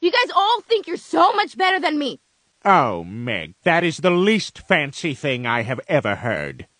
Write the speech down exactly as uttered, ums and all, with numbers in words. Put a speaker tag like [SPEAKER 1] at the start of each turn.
[SPEAKER 1] You guys all think you're so much better than me.
[SPEAKER 2] Oh, Meg, that is the least fancy thing I have ever heard.